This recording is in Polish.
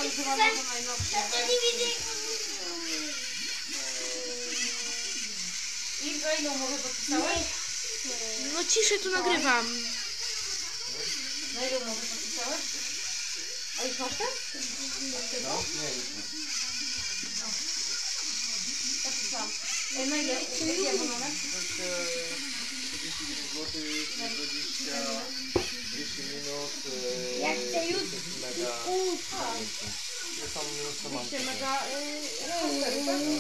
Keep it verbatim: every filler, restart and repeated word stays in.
używam jako najnowsze. I za ile umowę podpisałeś? No ciszej tu nagrywam. Na ile umowę podpisałeś? A już masz ten? No, nie, już nie. Tak pisałam. Na ile? Jaki abonament? trzydzieści złotych, dwadzieścia, dwieście minut, Jak chcę już mega. ufa. Ja sam minut co mam. dwieście mega... Yy,